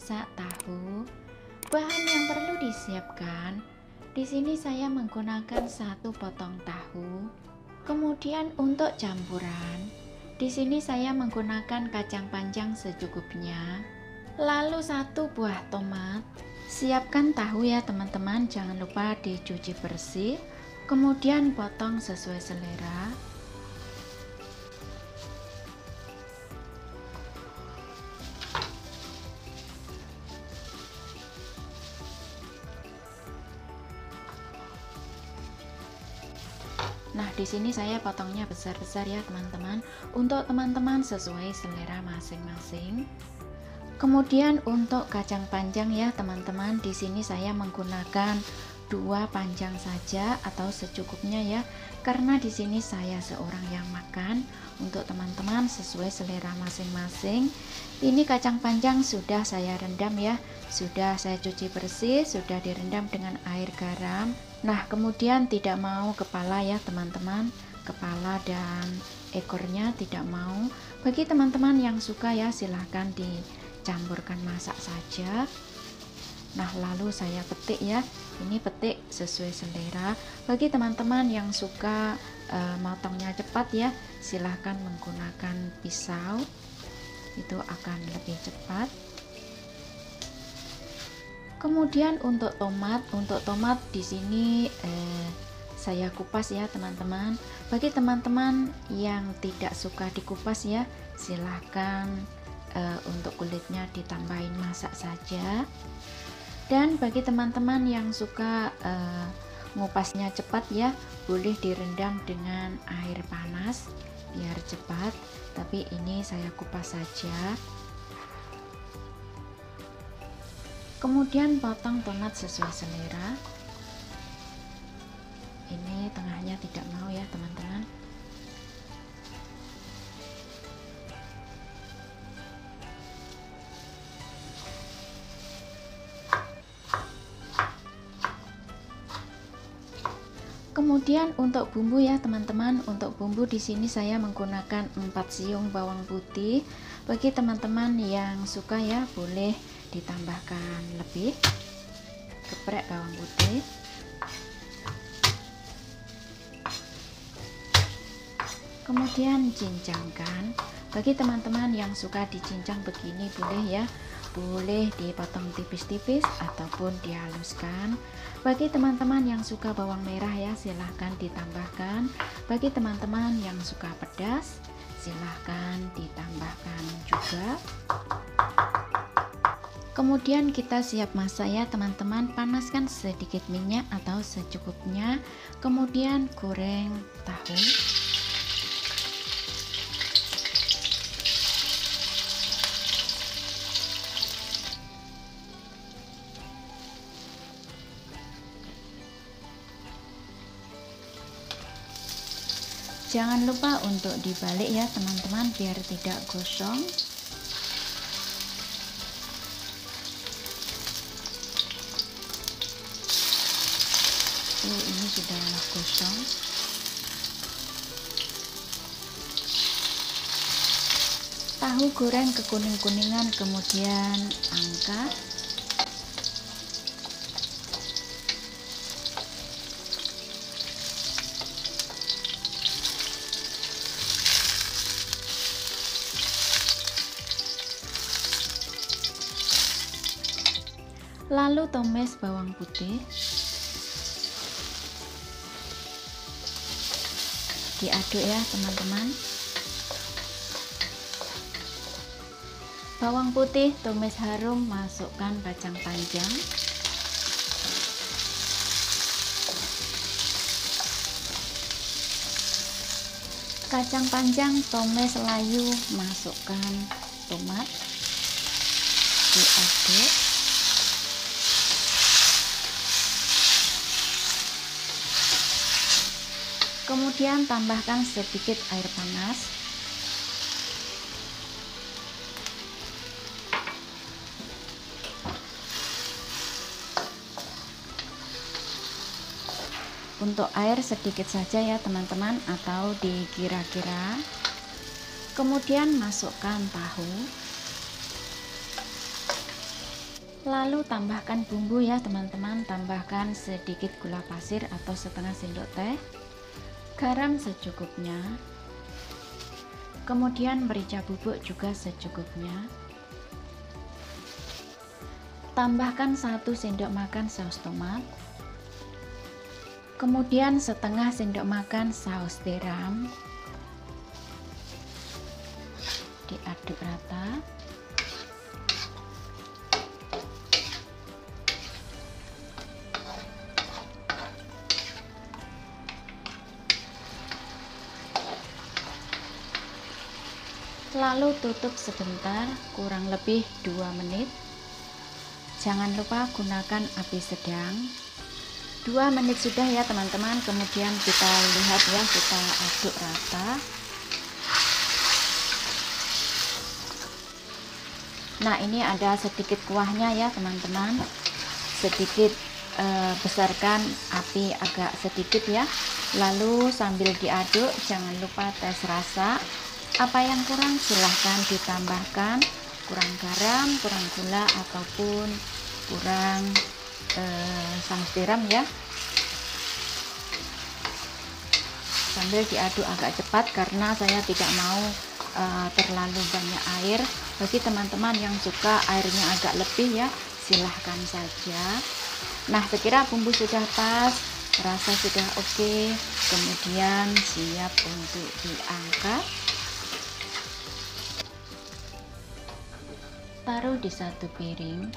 memasak tahu. Bahan yang perlu disiapkan. Di sini saya menggunakan 1 potong tahu. Kemudian untuk campuran, di sini saya menggunakan kacang panjang secukupnya. Lalu 1 buah tomat. Siapkan tahu ya teman-teman, jangan lupa dicuci bersih. Kemudian potong sesuai selera. Nah, di sini saya potongnya besar-besar ya teman-teman. Untuk teman-teman sesuai selera masing-masing. Kemudian untuk kacang panjang ya teman-teman, di sini saya menggunakan 2 panjang saja atau secukupnya ya. Karena di sini saya seorang yang makan. Untuk teman-teman sesuai selera masing-masing. Ini kacang panjang sudah saya rendam ya. Sudah saya cuci bersih, sudah direndam dengan air garam. Nah, kemudian tidak mau kepala ya teman-teman, kepala dan ekornya tidak mau. Bagi teman-teman yang suka ya silahkan dicampurkan masak saja. Nah, lalu saya petik ya, ini petik sesuai selera. Bagi teman-teman yang suka motongnya cepat ya, silahkan menggunakan pisau, itu akan lebih cepat. Kemudian untuk tomat di sini saya kupas ya teman-teman. Bagi teman-teman yang tidak suka dikupas ya, silahkan untuk kulitnya ditambahin masak saja. Dan bagi teman-teman yang suka ngupasnya cepat ya, boleh direndam dengan air panas biar cepat. Tapi ini saya kupas saja. Kemudian potong tomat sesuai selera. Ini tengahnya tidak mau ya teman-teman. Kemudian untuk bumbu ya teman-teman, untuk bumbu di sini saya menggunakan 4 siung bawang putih. Bagi teman-teman yang suka ya boleh ditambahkan lebih. Geprek bawang putih. Kemudian cincangkan. Bagi teman-teman yang suka dicincang begini boleh ya, boleh dipotong tipis-tipis ataupun dihaluskan. Bagi teman-teman yang suka bawang merah ya silahkan ditambahkan. Bagi teman-teman yang suka pedas silahkan ditambahkan juga. Kemudian kita siap masak ya teman-teman. Panaskan sedikit minyak atau secukupnya. Kemudian goreng tahu. Jangan lupa untuk dibalik ya teman-teman biar tidak gosong. Ini sudah gosong. Tahu goreng kekuning-kuningan, kemudian angkat. Lalu tumis bawang putih. Diaduk ya teman-teman. Bawang putih tumis harum, masukkan kacang panjang. Kacang panjang tumis layu, masukkan tomat. Diaduk. Kemudian tambahkan sedikit air panas. Untuk air sedikit saja ya teman-teman, atau dikira-kira. Kemudian masukkan tahu. Lalu tambahkan bumbu ya teman-teman, tambahkan sedikit gula pasir atau setengah sendok teh, garam secukupnya, kemudian merica bubuk juga secukupnya. Tambahkan 1 sendok makan saus tomat, kemudian setengah sendok makan saus tiram, diaduk rata. Lalu tutup sebentar, kurang lebih 2 menit. Jangan lupa gunakan api sedang. 2 menit sudah ya teman-teman, kemudian kita lihat ya, kita aduk rata. Nah, ini ada sedikit kuahnya ya teman-teman, sedikit besarkan api agak sedikit ya. Lalu sambil diaduk jangan lupa tes rasa, apa yang kurang silahkan ditambahkan, kurang garam, kurang gula, ataupun kurang saus tiram ya. Sambil diaduk agak cepat karena saya tidak mau terlalu banyak air. Bagi teman-teman yang suka airnya agak lebih ya, silahkan saja. Nah, sekira bumbu sudah pas, rasa sudah oke, kemudian siap untuk diangkat. Taruh di satu piring.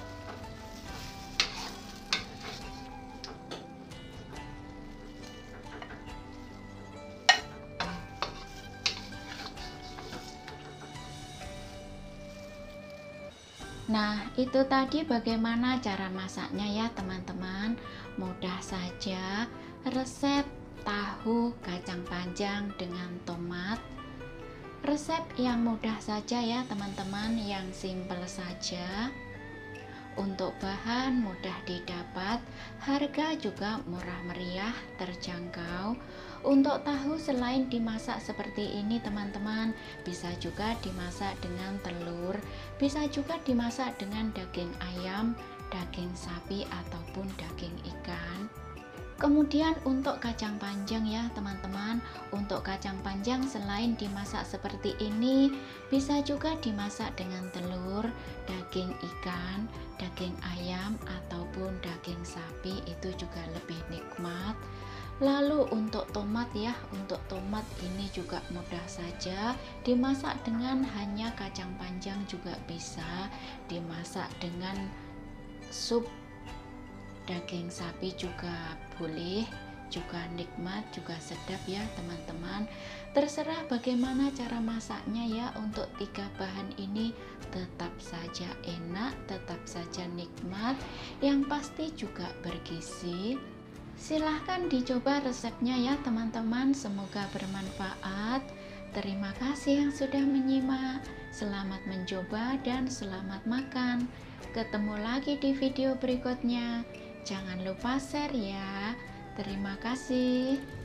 Nah, itu tadi bagaimana cara masaknya ya teman-teman. Mudah saja, resep tahu kacang panjang dengan tomat. Resep yang mudah saja ya teman-teman, yang simple saja. Untuk bahan mudah didapat, harga juga murah meriah, terjangkau. Untuk tahu selain dimasak seperti ini teman-teman, bisa juga dimasak dengan telur, bisa juga dimasak dengan daging ayam, daging sapi, ataupun daging ikan. Kemudian untuk kacang panjang ya teman-teman, untuk kacang panjang selain dimasak seperti ini, bisa juga dimasak dengan telur, daging ikan, daging ayam, ataupun daging sapi, itu juga lebih nikmat. Lalu untuk tomat ya, untuk tomat ini juga mudah saja, dimasak dengan hanya kacang panjang juga bisa, dimasak dengan sup daging sapi juga boleh, juga nikmat, juga sedap ya teman-teman. Terserah bagaimana cara masaknya ya. Untuk 3 bahan ini tetap saja enak, tetap saja nikmat, yang pasti juga bergizi. Silahkan dicoba resepnya ya teman-teman, semoga bermanfaat. Terima kasih yang sudah menyimak. Selamat mencoba dan selamat makan. Ketemu lagi di video berikutnya. Jangan lupa share ya. Terima kasih.